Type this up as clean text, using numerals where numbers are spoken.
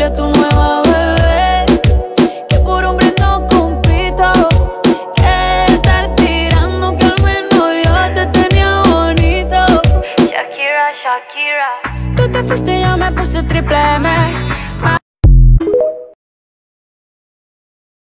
dile a tu nueva bebé que por hombre no compito, que estar tirando que al menos yo te tenía bonito. Shakira, Shakira. Tú te fuiste y yo me puse triple M.